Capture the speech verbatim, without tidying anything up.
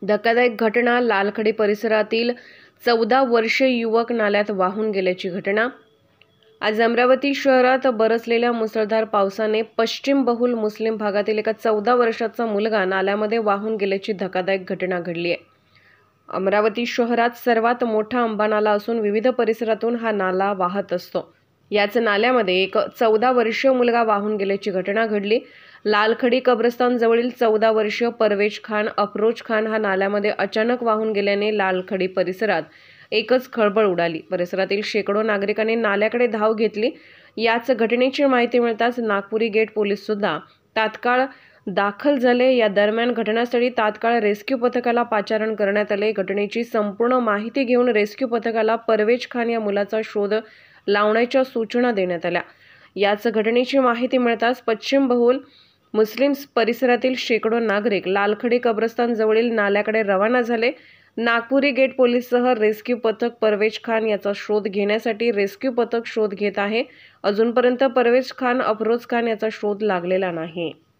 धक्कादायक घटना लालखडी परिसरातील चौदा वर्षीय युवक नाल्यात वाहून गेल्याची घटना। आज अमरावती शहरात बरसलेल्या मुसळधार पावसाने पश्चिम बहुल मुस्लिम भागातील एका चौदा वर्षाचा मुलगा नाल्यामध्ये वाहून गेल्याची धक्कादायक घटना घडली आहे। अमरावती शहरात सर्वात मोठा आंबा नाला असून विविध परिसरातून हा नाला वाहत असतो। याच नाल्यामध्ये एक चौदा वर्षीय मुलगा वाहून गेल्याची घटना घडली। लालखडी कब्रस्तान जवळील चौदा वर्षीय परवेज खान अफरोज खान हा नाल्यामध्ये अचानक वाहून गेल्याने लालखडी परिसरात एकच खळबळ उडाली। परिसरातील शेकडो नागरिकांनी नाल्याकडे धाव घेतली। याच घटनेची माहिती मिळताच नागपुरी गेट पोलीस सुद्धा तात्काळ दाखल झाले। या दरम्यान घटनास्थळी तात्काळ रेस्क्यू पथकाला पाचारण करण्यात आले। घटनेची संपूर्ण माहिती घेऊन रेस्क्यू पथकाला परवेज खान या मुलाचा शोध लावण्याच्या सूचना देण्यात आल्या। याच घटनेची माहिती मिळताच पश्चिम बहुल मुस्लिम परिसरातील शेकडो नागरिक लालखडी कब्रस्तान जवळील नाल्याकडे रवाना झाले। नागपुरी गेट पोलीससह रेस्क्यू पथक परवेज खान याचा शोध घेण्यासाठी रेस्क्यू पथक शोध घेत आहे। अजूनपर्यंत परवेज खान अफरोज खान याचा शोध लागलेला नाही।